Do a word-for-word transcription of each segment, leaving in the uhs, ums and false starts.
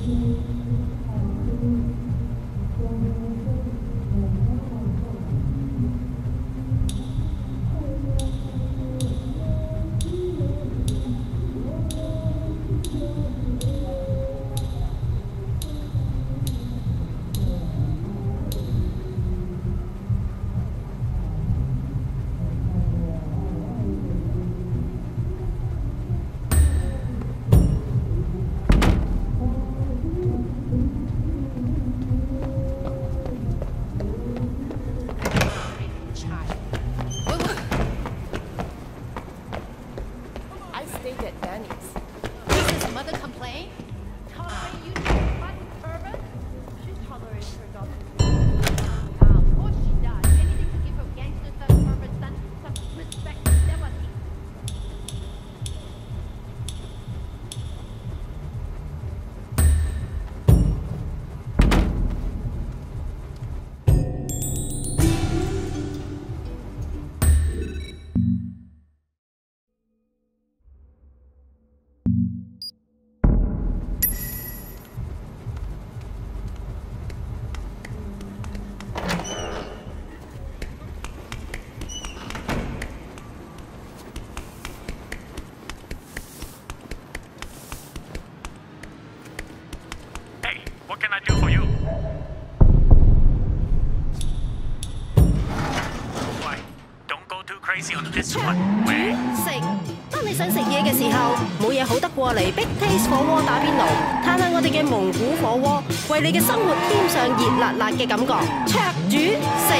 What can I do for you? Why? Don't go too crazy on this one. Where? 食。當你想食嘢嘅時候，冇嘢好得過嚟 Big Taste 火鍋打邊爐，嘆下我哋嘅蒙古火鍋，為你嘅生活添上熱辣辣嘅感覺。灼煮食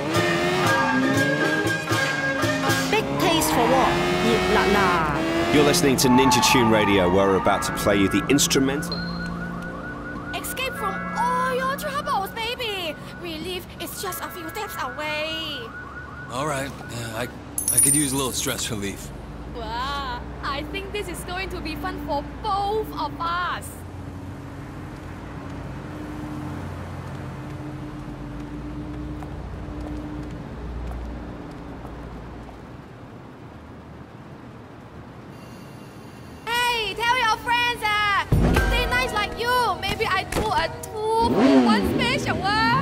Big Taste 火鍋，熱辣辣。 You're listening to Ninja Tune Radio, where we're about to play you the instrumental. Escape from all your troubles, baby. Relief is just a few steps away. All right, yeah, I, I could use a little stress relief. Wow, I think this is going to be fun for both of us. Hey, tell your friends uh, if they nice like you, maybe I do a two for one special one.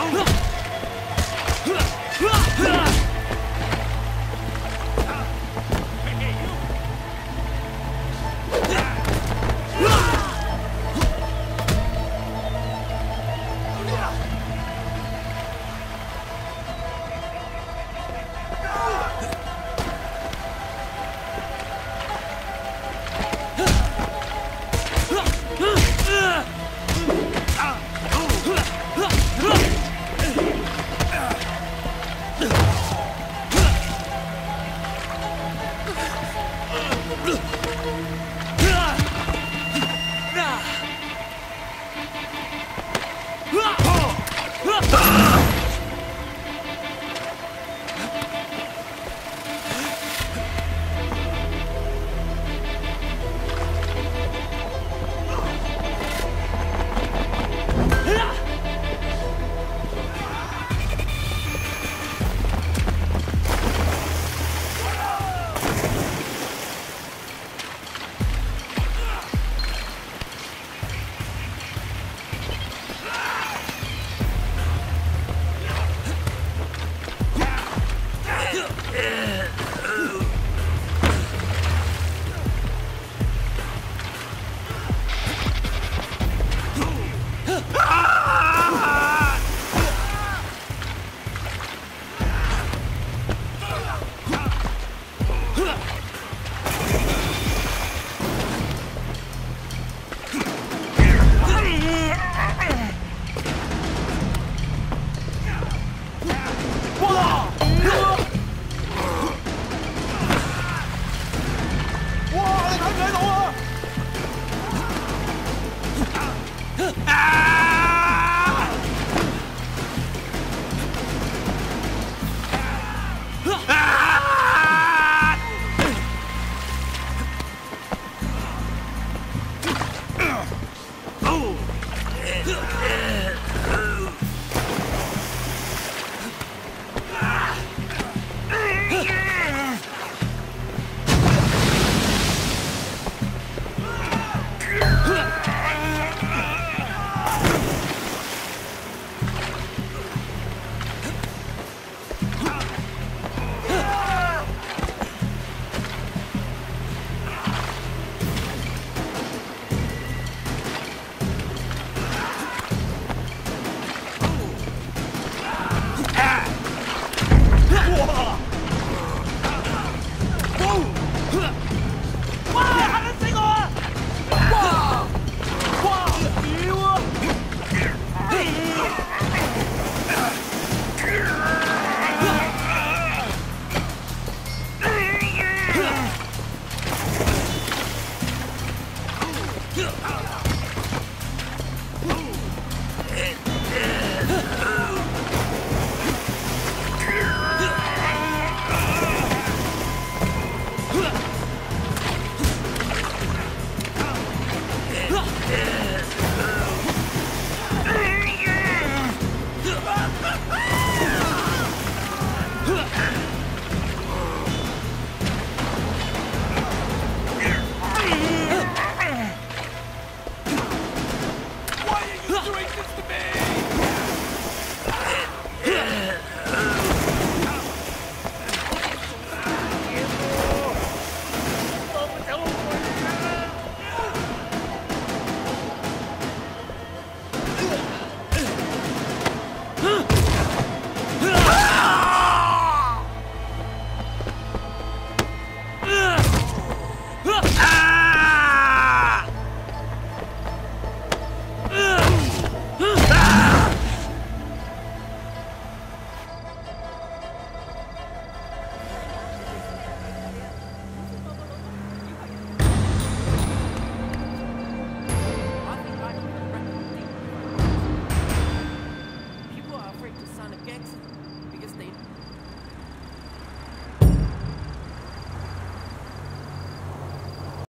Huh?